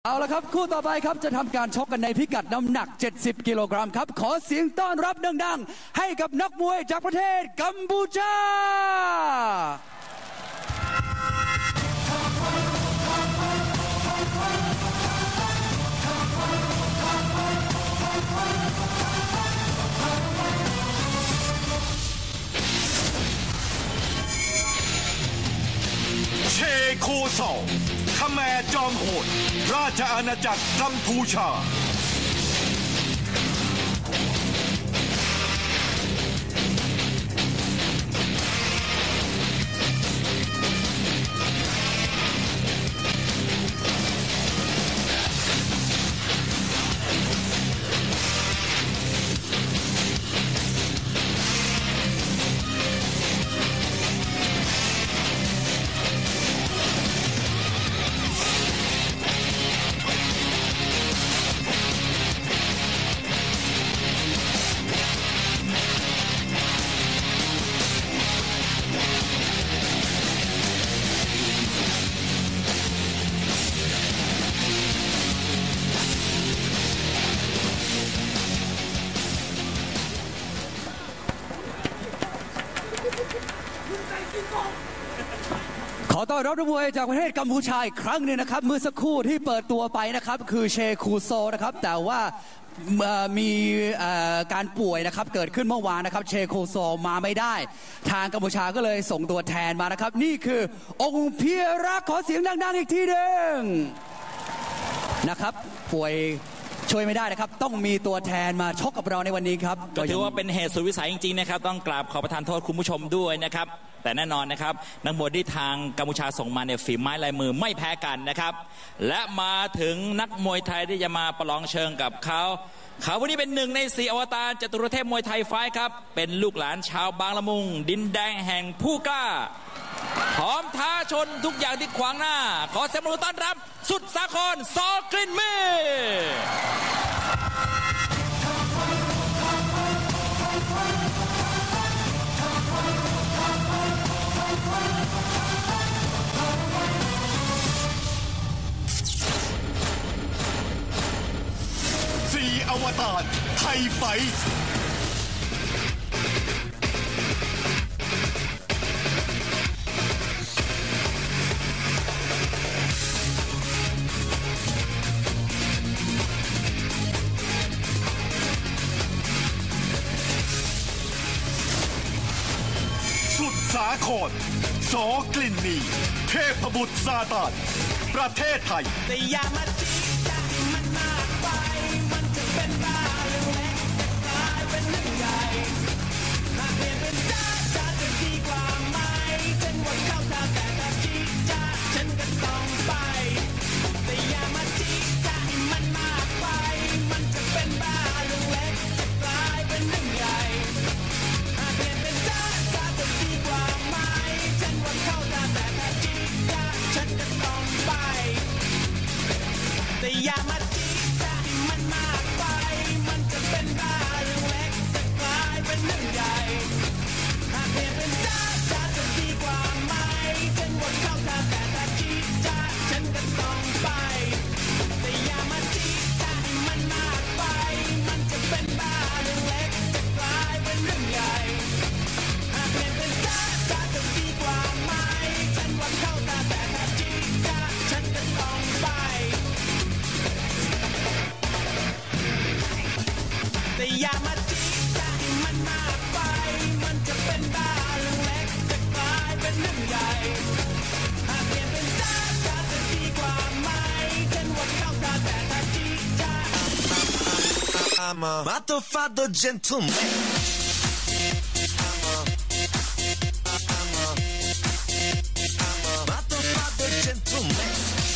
เอาละครับคู่ต่อไปครับจะทำการชกกันในพิกัดน้ำหนัก70กิโลกรัมครับขอเสียงต้อนรับดังๆให้กับนักมวยจากประเทศกัมพูชาเชโคซอขแมจอมโหดราชอาณาจักรกัมพูชาขอต้อนรับนักมวยจากประเทศกัมพูชาอีกครั้งหนึ่งนะครับเมื่อสักครู่ที่เปิดตัวไปนะครับคือเชคูโซนะครับแต่ว่ามีการป่วยนะครับเกิดขึ้นเมื่อวานนะครับเชคูโซมาไม่ได้ทางกัมพูชาก็เลยส่งตัวแทนมานะครับนี่คือองค์เพียรักขอเสียงดังๆอีกทีหนึ่งนะครับป่วยช่วยไม่ได้นะครับต้องมีตัวแทนมาชกกับเราในวันนี้ครับก็ถือว่าเป็นเหตุสุดวิสัยจริงๆนะครับต้องกราบขอประทานโทษคุณผู้ชมด้วยนะครับแต่แน่นอนนะครับนักมวยที่ทางกัมพูชาส่งมาเนี่ยฝีไม้ลายมือไม่แพ้กันนะครับและมาถึงนักมวยไทยที่จะมาประลองเชิงกับเขาวันนี้เป็นหนึ่งใน4อวตารจตุรเทพมวยไทยไฟท์ครับเป็นลูกหลานชาวบางละมุงดินแดงแห่งผู้กล้าพร้อมท้าชนทุกอย่างที่ขวางหน้าขอเสียงปรบมือต้อนรับสุดสาครสกลิ่นมีอวตารไทยไฟท์สุดสาครสกลิ่นมีเทพบุตรซาตานประเทศไทยแต่อย่ามาจีใจมันมากไปมันจะเป็นบ้าเรื่องเล็กจะกลายเป็นเรื่องใหญ่หากเปลี่ยนเป็นจ้าจะดีกว่าไหมฉันว่าเข้าทางแต่ถ้าจีจ้าฉันก็ต้องไปแต่อย่ามาจีใจมันมากไปมันจะเป็นบ้าเรื่องเล็กจะกลายเป็นเรื่องใหญ่หากเปลี่ยนเป็นจ้าจะดีกว่าไหมฉันว่าเข้าทางแต่ถ้าจีจ้าฉันก็ต้องไปแต่อย่ามาจีใจมันมากไปมันจะเป็นบ้าเรื่องเล็กจะกลายเป็นเรื่องใหญ่หากเปลี่ยนเป็นจ้าจะดีกว่าไหมฉันว่าเข้าทางแต่ถ้าจีจ้าฉันก็ต้องไปแต่อย่ามาจีใจมันมากไปมันจะเป็นบ้าเรื่องเล็กจะกลายเป็นเรื่องใหญ่หากเปลี่ยนเป็นจ้าจะดีกว่าไหมฉันว่าเข้าทางแต่ถ้าจีจ้าฉันก็ต้องไปแต่อย่ามาจีใจมันมากไปมันจะเป็นบ้าเรื่องเล็กจะกลายเป็นเรื่องใหญ่หากเปลี่ยนเป็นจ้าจะดีกว่าไหมฉันว่าเข้าทางแต่ถ้าจีจ้า I'm a motherfucker gentleman motherfucker gentleman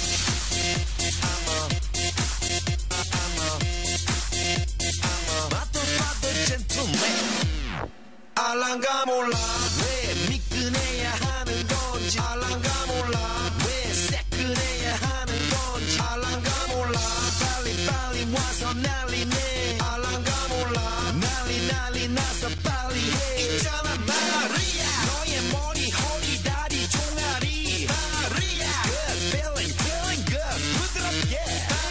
motherfucker gentleman 알랑가 몰라 왜 미끈해야 하는 건지 알랑가 몰라 왜 새끈해야 하는 건지 알랑가 몰라 빨리 와서 난리내 알랑가 몰라 난리 나서 빨리 해 있잖아 마리아 너의 머리 허리 다리 종아리 마리아 good feeling good 부드럽게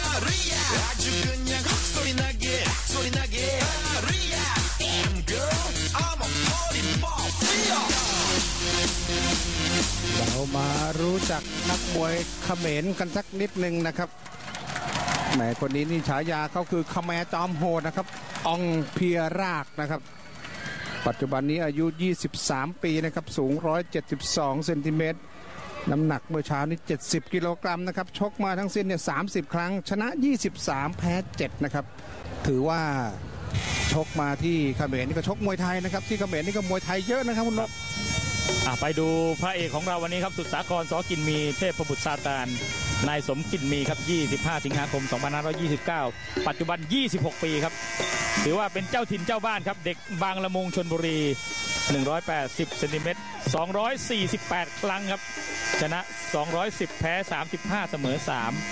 จักนักมวยเขมรกันสักนิดนึงนะครับแหมคนนี้นี่ฉายาเขาคือขแมจอมโหดนะครับอองเพียรากนะครับปัจจุบันนี้อายุ23ปีนะครับสูง172เซนติเมตรน้ำหนักเมื่อเช้านี้70กิโลกรัมนะครับชกมาทั้งสิ้นเนี่ย30ครั้งชนะ23แพ้7นะครับถือว่าชกมาที่เขมรนี่ก็ชกมวยไทยนะครับที่เขมรนี่ก็มวยไทยเยอะนะครับคุณนกไปดูพระเอกของเราวันนี้ครับสุดสาครสกินมีเทพบุตรซาตานนายสมกินมีครับ25สิงหาคม2529ปัจจุบัน26ปีครับถือว่าเป็นเจ้าถิ่นเจ้าบ้านครับเด็กบางละมุงชลบุรี180เซนติเมตร248ครั้งครับชนะ210แพ้35เสมอ3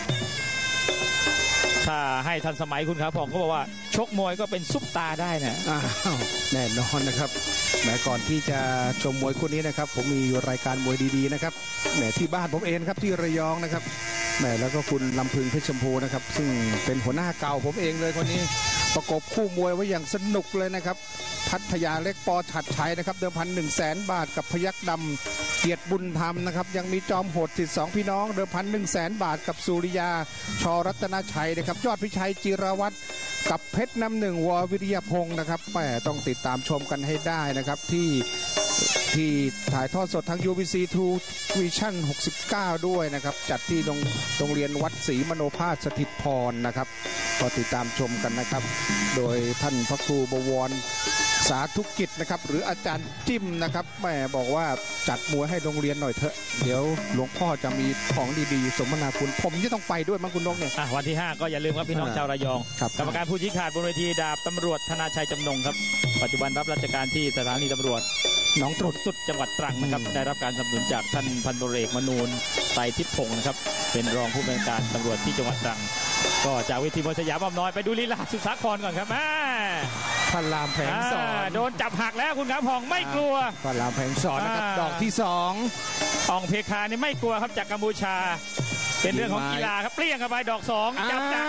ถ้าให้ทันสมัยคุณครับผมก็บอกว่าชกมวยก็เป็นซุปตาได้นะแน่นอนนะครับแม้ก่อนที่จะชมมวยคู่นี้นะครับผมมีรายการมวยดีๆนะครับแหมที่บ้านผมเองครับที่ระยองนะครับแหมแล้วก็คุณลำพึงเพชรชมพูนะครับซึ่งเป็นหัวหน้าเก่าผมเองเลยคนนี้ประกบคู่มวยไว้อย่างสนุกเลยนะครับพัทยาเล็กปอฉัดชัยนะครับเดิมพัน100,000 บาทกับพยัคฆ์ดำเกียรติบุญธรรมนะครับยังมีจอมโหดสิทธิ์2พี่น้องเดิมพัน100,000 บาทกับสุริยาชรัตนชัยนะครับยอดพิชัยจิรวัตรกับเพชรน้ำหนึ่งววิริยพงศ์นะครับแหมต้องติดตามชมกันให้ได้นะครับที่ถ่ายทอดสดทาง UBC 2 Vision 69ด้วยนะครับจัดที่โรงเรียนวัดศรีมโนภาสสถิตพรนะครับก็ติดตามชมกันนะครับโดยท่านพระครูบวรสาธุกิจนะครับหรืออาจารย์จิ้มนะครับแม่บอกว่าจัดมวยให้โรงเรียนหน่อยเถอะเดี๋ยวหลวงพ่อจะมีของดีๆสมนาคุณผมจะต้องไปด้วยมั้งคุณนกเนี่ยวันที่5ก็อย่าลืมครับพี่น้องชาวระยองกรรมการผู้ชี้ขาดบนเวทีดาบตำรวจธนาชัยจำนงครับปัจจุบันรับราชการที่สถานีตำรวจหนองตรุษสุดจังหวัดตรังนะครับได้รับการสนับสนุนจากท่านพันตำรวจเอกมนูนไตรทิพย์พงศ์นะครับเป็นรองผู้บัญชาการตำรวจที่จังหวัดตรังก็จากเวทีมวยสยามอ้อมน้อยไปดูลีลาสุดสาครก่อนครับพลามแผงสอนโดนจับหักแล้วคุณครับพองไม่กลัวพลามแผงสอนนะครับดอกที่2 อ่องเพคานี่ไม่กลัวครับจากกัมพูชาเป็นเรื่องของกีฬาครับเปรี้ยงเข้าไปดอก2จับจาก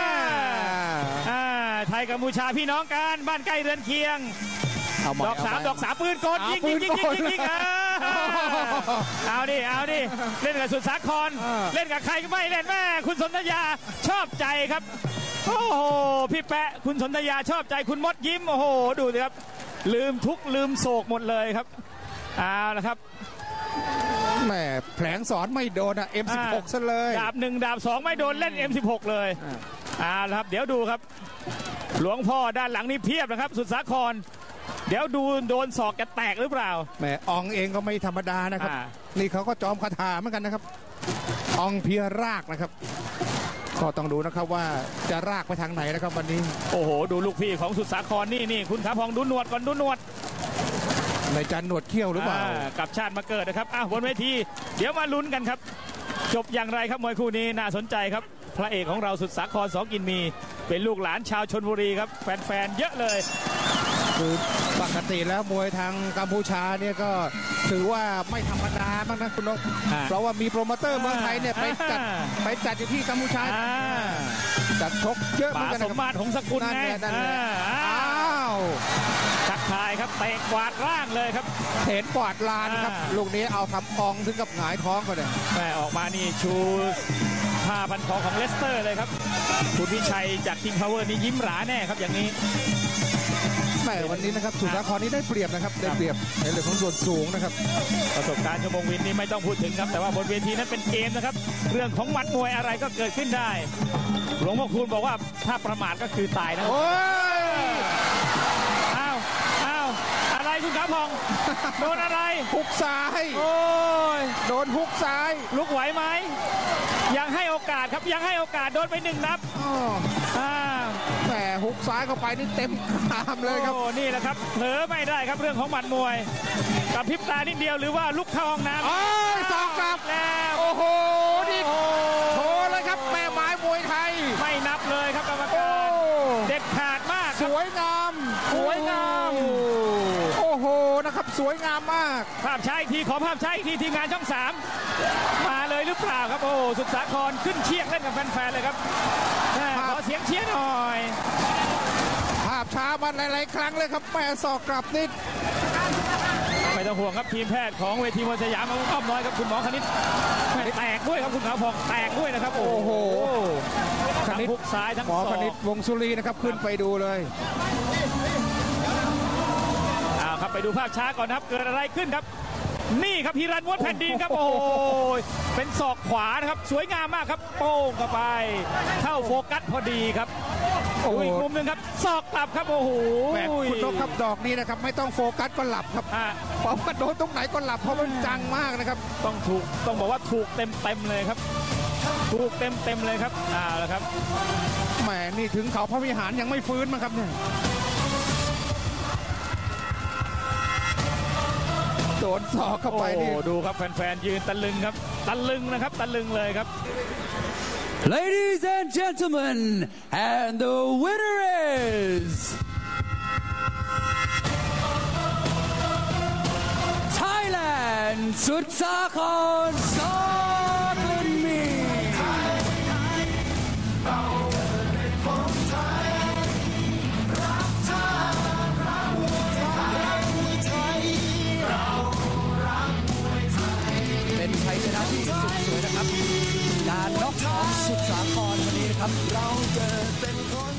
ไทยกัมพูชาพี่น้องกันบ้านใกล้เรือนเคียงดอก3ปืนกลยิงเอาดิเล่นกับสุดสาครเล่นกับใครก็ไม่เล่นแม่คุณสนธยาชอบใจครับโอ้โหพี่แปะคุณสนธยาชอบใจคุณมดยิ้มโอ้โหดูสิครับลืมทุกลืมโศกหมดเลยครับเอาละครับแม่แผลงสอนไม่โดนM16 ซะเลยดาบ1ดาบ2ไม่โดนเล่น M16 เลยเอาละครับเดี๋ยวดูครับหลวงพ่อด้านหลังนี้เพียบนะครับสุดสาครเดี๋ยวดูโดนศอกจะแตกหรือเปล่าแหมอองเองก็ไม่ธรรมดานะครับนี่เขาก็จอมคาถาเหมือนกันนะครับอองเพียรากนะครับก็ต้องดูนะครับว่าจะรากไปทางไหนนะครับวันนี้โอ้โหดูลูกพี่ของสุดสาครนี่คุณขาพองดูหนวดก่อนดูหนวดในจันหนวดเขี้ยวหรือเปล่ากับชาติมาเกิดนะครับบนเวทีเดี๋ยวมาลุ้นกันครับจบอย่างไรครับมวยคู่นี้น่าสนใจครับพระเอกของเราสุดสาครสกินมีเป็นลูกหลานชาวชลบุรีครับแฟนๆเยอะเลยคือปกติแล้วมวยทางกัมพูชาเนี่ยก็ถือว่าไม่ธรรมดามากนะคุณนกเพราะว่ามีโปรโมเตอร์เมืองไทยเนี่ยไปจัดอยู่ที่กัมพูชาจัดชกเยอะเหมือนกันสมมาตรของสกุลไงทักทายครับเตะกวาดร่างเลยครับเห็นกวาดลานครับลูกนี้เอาทำอองถึงกับหงายท้องก็เลยแม่ออกมานี่ชูผ้าพันคอของเลสเตอร์เลยครับคุณวิชัยจากคิงพาวเวอร์นี่ยิ้มหราแน่ครับอย่างนี้แม่วันนี้นะครับสุดสาครนี้ได้เปรียบนะครับได้เปรียบในเรื่องของส่วนสูงนะครับประสบการณ์ชั่วโมงวินนี่ไม่ต้องพูดถึงครับแต่ว่าบนเวทีนั้นเป็นเกมนะครับเรื่องของหมัดมวยอะไรก็เกิดขึ้นได้หลวงพ่อคูณบอกว่าถ้าประมาทก็คือตายนะอะไรคุณขาพองโดนอะไรฮุกซ้ายโอ้ยโดนฮุกซ้ายลุกไหวไหมยังให้โอกาสครับยังให้โอกาสโดนไป1 นับแต่ฮุกซ้ายเข้าไปนี่เต็มกรามเลยครับนี่แหละครับเผลอไม่ได้ครับเรื่องของหมัดมวยกับพริบตานิดเดียวหรือว่าลุกเข้าห้องน้ำสองกลับแล้วโอ้โหนี่โชว์เลยครับแม่ไม้มวยไทยไม่นับเลยครับกรรมการเด็ดขาดมากสวยงามโอ้โหนะครับสวยงามมากภาพใช้ทีขอภาพใช้ทีทีมงานช่อง3มาเลยหรือเปล่าครับโอ้สุดสาครขึ้นเชียงเล่นกับแฟนๆเลยครับขอเสียงเชียร์หน่อยภาพช้ามาหลายๆครั้งเลยครับแม่ศอกกลับนิดไม่ต้องห่วงครับทีมแพทย์ของเวทีมวยสยามอ้อมน้อยครับคุณหมอคณิตแตกด้วยครับคุณขาวผ่องแตกด้วยนะครับโอ้โหทั้งฮุกซ้ายทั้งหมอศคอกณิตวงศ์สุรีนะครับขึ้นไปดูเลยครับไปดูภาพช้าก่อนนะครับเกิดอะไรขึ้นครับนี่ครับฮิรันม้วนแผ่นดินครับโอ้โหเป็นศอกขวานะครับสวยงามมากครับโป้งเข้าไปเข้าโฟกัสพอดีครับดูอีกมุมหนึ่งครับศอกกลับครับโอ้โหแบบคุณนกครับดอกนี้นะครับไม่ต้องโฟกัสก็หลับครับพอกระโดดตรงไหนก็หลับเพราะมันจังมากนะครับต้องบอกว่าถูกเต็มเลยครับถูกเต็มเลยครับแล้วครับแหมนี่ถึงเขาพระวิหารยังไม่ฟื้นมั้งครับเนี่ยโดนศอกเข้าไปนี่ดูครับแฟนๆยืนตะลึงครับตะลึงนะครับตะลึงเลยครับ Ladies and gentlemen, and the winner is Thailand สุดสาครสอกลินมีเป็นชัยชนะที่สุดสวยนะครับการน็อกของสุดสาครวันนี้นะครับเราเกิดเป็นคน